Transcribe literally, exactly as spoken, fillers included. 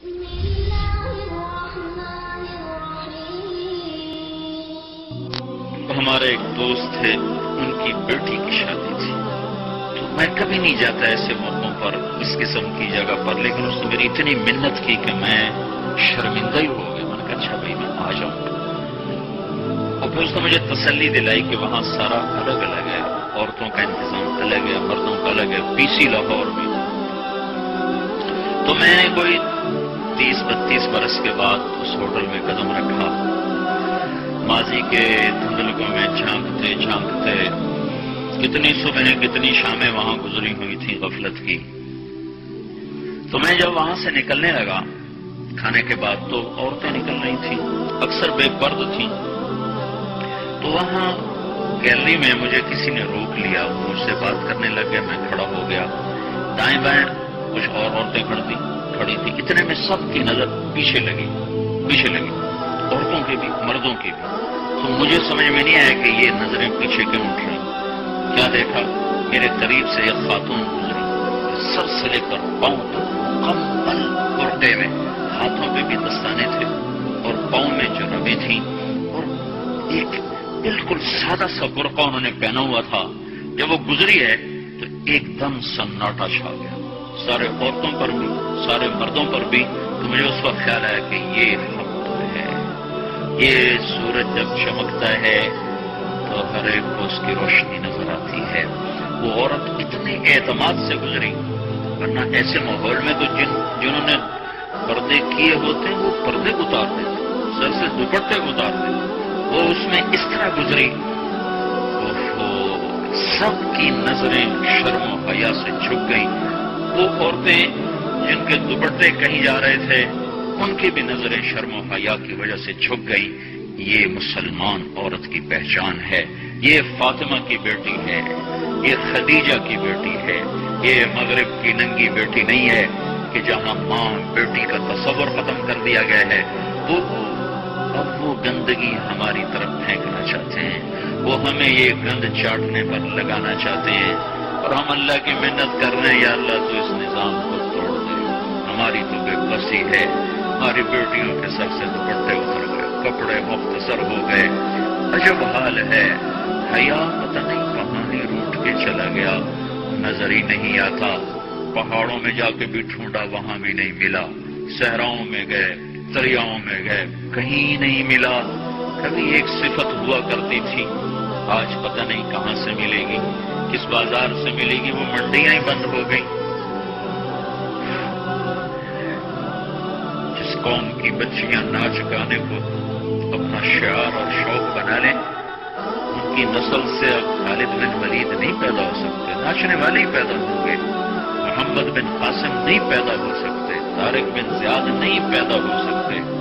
ہمارے ایک دوست تھے، ان کی بیٹی کی شادی تھی، تو میں کبھی نہیں جاتا ایسے موقعوں پر اس قسم کی جگہ پر، لیکن اس نے میری اتنی منت کی کہ میں شرمندہ ہی ہو گیا۔ میں نے کہا اچھا بھائی میں آ جاؤں گا، اور پھر اس نے مجھے تسلی دلائی کہ وہاں سارا الگ الگ ہے، عورتوں کا انتظام الگ ہے، مردوں کا الگ ہے، پی سی لاہور میں۔ تو میں نے کوئی تیس بتیس برس کے بعد اس ہوٹل میں قدم رکھا، ماضی کے دھندلکوں میں جھانکتے جھانکتے کتنی صبحیں کتنی شامیں وہاں گزری ہوئی تھیں غفلت کی۔ تو میں جب وہاں سے نکلنے لگا کھانے کے بعد، تو عورتیں نکل رہی تھیں، اکثر بے پرد تھیں، تو وہاں گیلری میں مجھے کسی نے روک لیا، مجھ سے بات کرنے لگ گیا، میں کھڑا ہو گیا، دائیں بائیں کچھ اور عورتیں کھڑی کھڑی تھی، اتنے میں سب کی نظر پیچھے لگی پیچھے لگی عورتوں کی بھی مردوں کی بھی۔ تو مجھے سمجھ میں نہیں آیا کہ یہ نظریں پیچھے کیوں اٹھ رہی۔ کیا دیکھا، میرے قریب سے ایک خاتون گزری، سر سے لے کر پاؤں تک مکمل کرتے میں، ہاتھوں پہ بھی دستانے تھے اور پاؤں میں جرابیں تھیں، اور ایک بالکل سادہ سا برقع انہوں نے پہنا ہوا تھا۔ جب وہ گزری ہے تو ایک دم سناٹا چھا گیا، سارے عورتوں پر بھی سارے مردوں پر بھی۔ تو مجھے اس وقت خیال آیا کہ یہ حق تو ہے، یہ سورج جب چمکتا ہے تو ہر ایک کو اس کی روشنی نظر آتی ہے۔ وہ عورت اتنے اعتماد سے گزری، ورنہ ایسے ماحول میں تو جن جنہوں نے پردے کیے ہوتے ہیں وہ پردے اتار دیتے، سر سے دوپٹے اتار دیتے، وہ اس میں اس طرح گزری، سب کی نظریں شرم و حیا سے جھک گئیں۔ وہ عورتیں جن کے دوپٹے کہیں جا رہے تھے ان کی بھی نظریں شرم و حیا کی وجہ سے جھک گئیں۔ یہ مسلمان عورت کی پہچان ہے، یہ فاطمہ کی بیٹی ہے، یہ خدیجہ کی بیٹی ہے، یہ مغرب کی ننگی بیٹی نہیں ہے کہ جہاں ماں بیٹی کا تصور ختم کر دیا گیا ہے۔ وہ اب وہ گندگی ہماری طرف پھینکنا چاہتے ہیں، وہ ہمیں یہ گند چاٹنے پر لگانا چاہتے ہیں، اور ہم اللہ کی محنت کر رہے ہیں، یا اللہ تو اس نظام کو توڑ دے۔ ہماری تو بے بسی ہے، ہماری بیٹیوں کے سر سے دوپٹے اتر گئے، کپڑے مختصر ہو گئے، عجب حال ہے۔ حیا پتہ نہیں کہاں ہی روٹ کے چلا گیا، نظر ہی نہیں آتا۔ پہاڑوں میں جا کے بھی ڈھونڈا، وہاں بھی نہیں ملا، صحراؤں میں گئے، دریاؤں میں گئے، کہیں نہیں ملا۔ کبھی ایک صفت ہوا کرتی تھی، آج پتہ نہیں کہاں سے ملے گی، کس بازار سے ملے گی، وہ منڈیاں ہی بند ہو گئی۔ جس قوم کی بچیاں ناچ گانے کو اپنا شعار اور شوق بنا لیں، ان کی نسل سے اب خالد بن ولید نہیں پیدا ہو سکتے، ناچنے والے ہی پیدا ہوں گے، محمد بن قاسم نہیں پیدا ہو سکتے، طارق بن زیاد نہیں پیدا ہو سکتے۔